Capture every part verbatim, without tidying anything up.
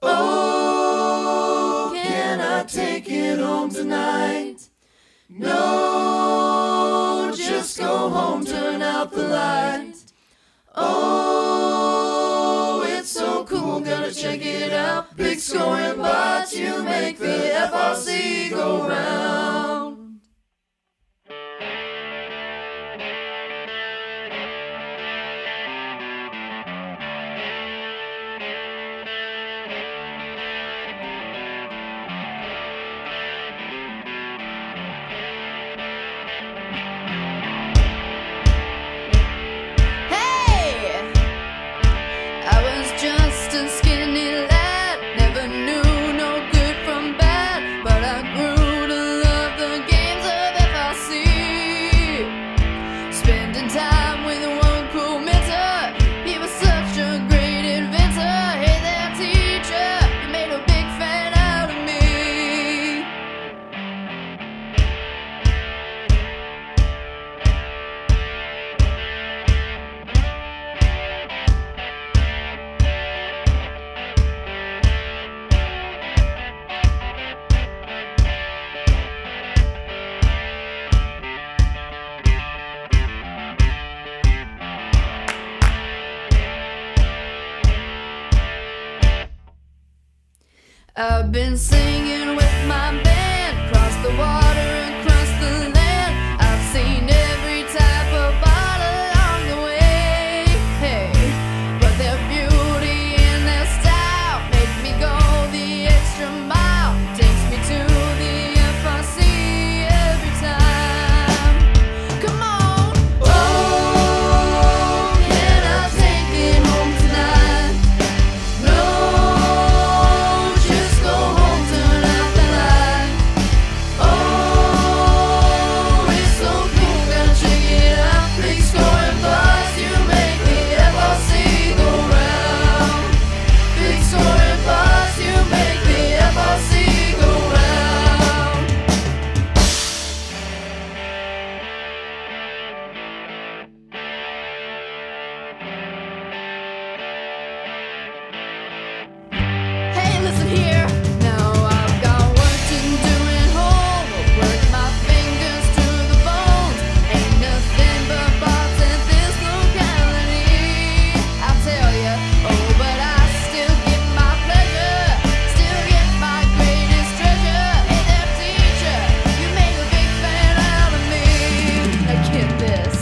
Oh, can I take it home tonight? No, just go home, turn out the light. Oh, it's so cool, gotta check it out. Big scoring bots, you make the F R C go round. Just a skinny lad, never knew no good from bad, but I grew to love the games of F R C. Spending time with one cool mentor, he was such a great inventor. Hey there teacher, you made a big fan out of me. I've been singing with my band, across the water, across the land. I've seen every type of bot along the way. Hey, but their beauty and their style make me go the extra mile. Takes me to the F R C every time. Come on! Oh, can I take it home tonight? No. Listen here, now I've got work to do at home. I'll work my fingers to the bones. Ain't nothing but bots at this locality, I'll tell ya. Oh, but I still get my pleasure, still get my greatest treasure. Hey there teacher, you made a big fan out of me. Now get this.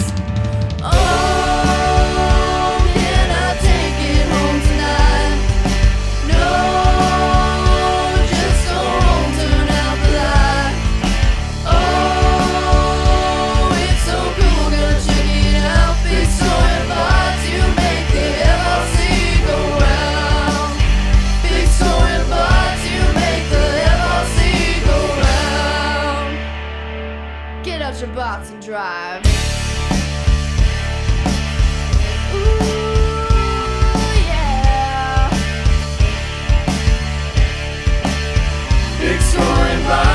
Oh, can I take it home tonight? No. Get out your bots and drive. Ooh, yeah. Big scoring bots.